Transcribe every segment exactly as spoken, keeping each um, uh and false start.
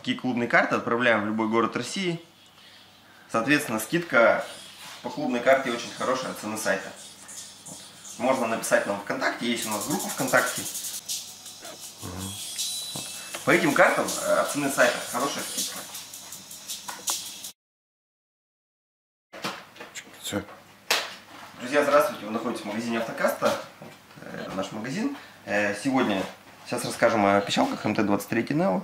такие клубные карты, отправляем в любой город России. Соответственно, скидка по клубной карте очень хорошая от цены сайта. Вот. Можно написать нам ВКонтакте, есть у нас группа ВКонтакте. Вот. По этим картам от цены сайта хорошая скидка. Все. Друзья, здравствуйте! Вы находитесь в магазине Автокаста. Это наш магазин. Сегодня сейчас расскажем о пищалках эм тэ двадцать три Нео.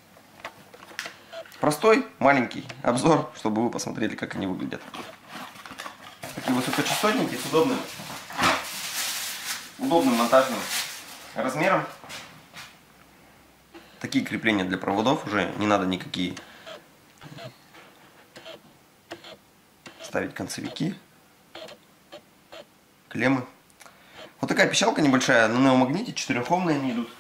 Простой, маленький обзор, чтобы вы посмотрели, как они выглядят. Такие высокочастотники с удобным, удобным монтажным размером. Такие крепления для проводов, уже не надо никакие ставить концевики, клеммы. Вот такая пищалка небольшая, на неомагните, четырехомные они идут.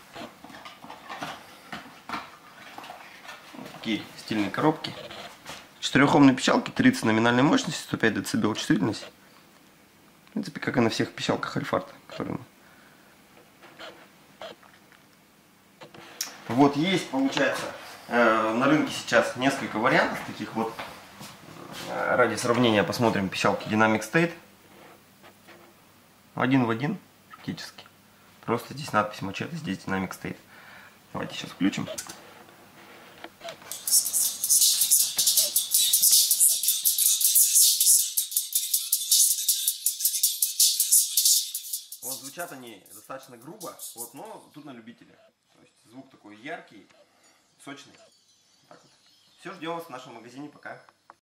Вот такие стильные коробки. Четырехомные пищалки, тридцать номинальной мощности, сто пять децибел чувствительность. В принципе, как и на всех пищалках Альфард, которые мы... Вот есть, получается, э, на рынке сейчас несколько вариантов таких вот. Э, ради сравнения посмотрим пищалки Dynamic State. Один в один, практически. Просто здесь надпись Мачете, здесь Dynamic State. Давайте сейчас включим. Вот звучат они достаточно грубо, вот, но тут на любителя. То есть звук такой яркий, сочный. Так вот. Все, ждем вас в нашем магазине, пока.